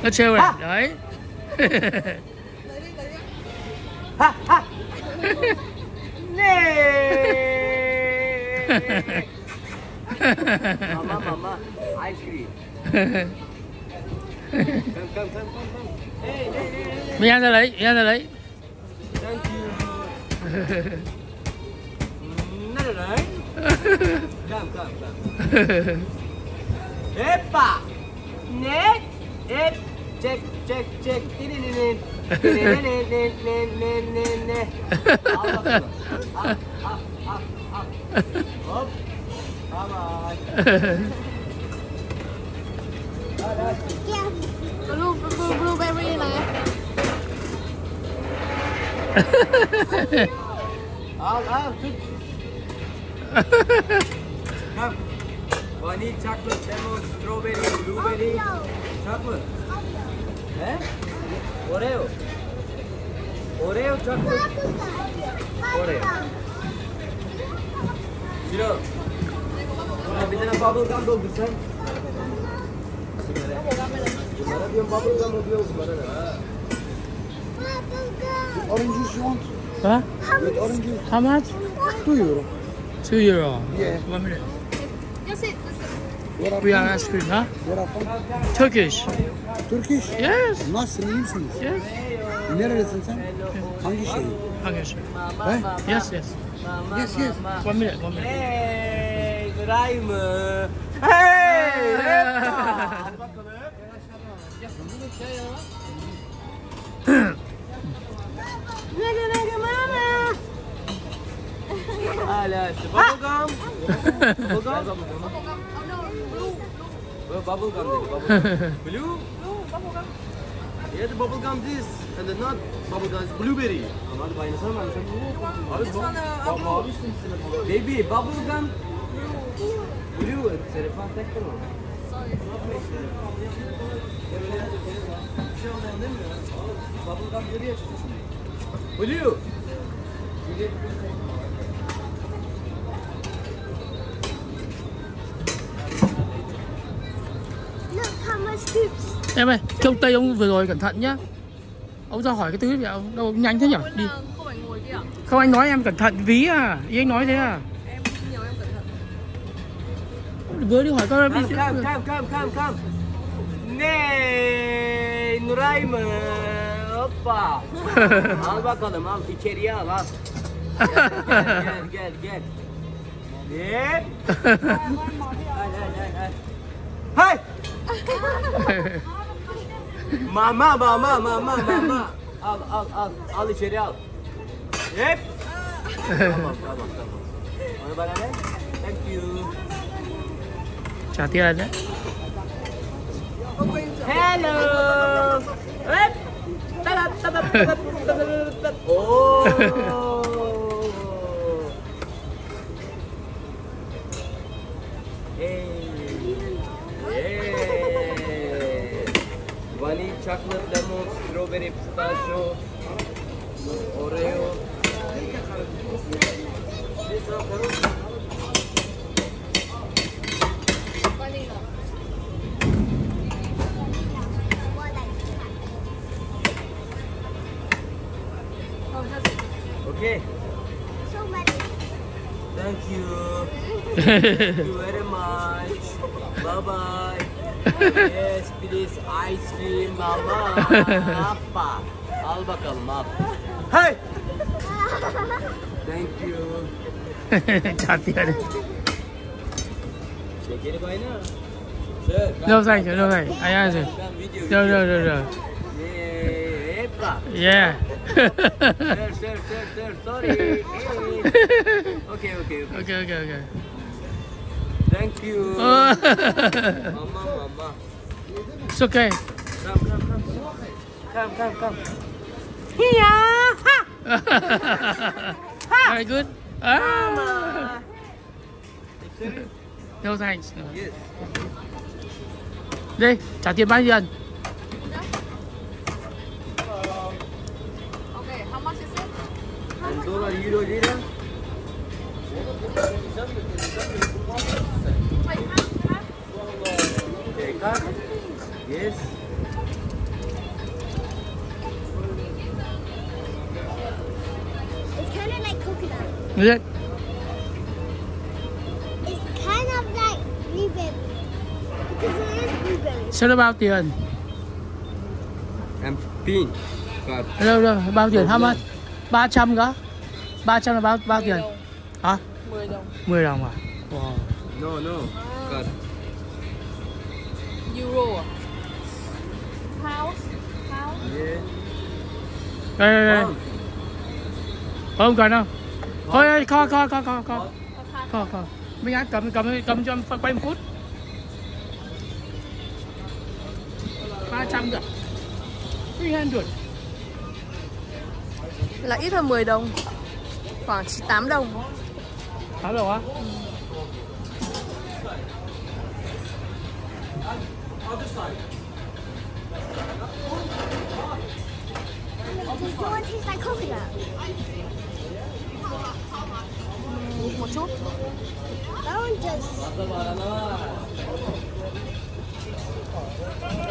Nó trêu này, đấy. Ha ha. Nè. Mama, ice cream. Come. Hey. Mình ăn ra lấy, Thank you. Nè đấy. Come. Epa. Nè. Ep. Check. Ne. Al bakalım. Al. Hop. Bye. Blueberry này. Al tut. Come. Vanilla chocolate, lemon, strawberry, blueberry, chocolate. Eh? Oreo chocolate. Oreo. Zero. Bir tane bubble gum doldursan. Gimana dia bubble gum diyor gimana? Orange juice you want? Huh? With orange juice. How much? €2. €2. Yeah. 1 minute. That's it. Where are We are from? ice cream, huh? Where are from? Turkish. Turkish. Yes. Nasılsın, iyi misiniz? Yes. Nerelisin sen? Hangi şehir? Turkish. He? Yes. Yes. 1 minute. Hey, Nuray mı? Hey, Epa. Al bakalım. Hala işte bubblegum. Bubblegum dedi. Blue? Yeah, the bubblegum this and the not bubblegum is blueberry. Ama hadi bayılsana ben sen. Abi baby, bubblegum. Blue, telefon tekrar mı? Bubblegum görüyor musun? Blue. Em ơi, trông tay ông vừa rồi cẩn thận nhá. Ông ra hỏi cái thứ gì ông đâu nhanh thế nhỉ? Đi. Không phải ngồi kia à? Không, anh nói em cẩn thận ví à? Ý anh nói thế à? Em nhiều em cẩn thận. Vừa đi hỏi con em đi. Come. Ne, Nuray mı? Hoppa. Al bakalım, al içeriye al. Gel. Yep. Hey. Mama. Al içeri al. Yep. Tamam. Onu bana ver. Thank you. Trả tiền đấy. Hello. Hep. Oh. Hey. Vanilla chocolate, lemon, strawberry, pistachio, Oreo. Vanilla. Okay. Thank you. Thank you very much. Bye. Yes, please ice cream mama. Appa. Al bakalım al. Hey. Thank you. Trả tiền đấy. Geri bayna. Sir. Đâu dành. Anh ăn rồi. Rồi. Epa. Yeah. Sir. Sorry. Hey. Okay. Thank you. Mama. It's okay. Come. Here. Very good. Mama. No thanks. Yes. Đi, trả tiền bao nhiêu tiền? Okay, how much is it? And dollar, euro, lira. Wait, half. Okay, card. Yes. Liệt. It's kind of like blueberry. Because it is blueberry. Sao nó bao tiền? And pink. Cut. Đâu, bao tiền? How much? 300 cả? 300 là bao tiền? Hả? 10 đồng. 10 đồng à? Wow. No. Cut. Euro à? Pound? Pound? Yeah. Đây. Không cần đâu. Thôi, kho. Minh An cầm cho em quay 1 phút. 300 được. 300. Là ít hơn 10 đồng. Khoảng 8 đồng. 8 đồng á? Does the one taste like coconut? Một chút. That one does.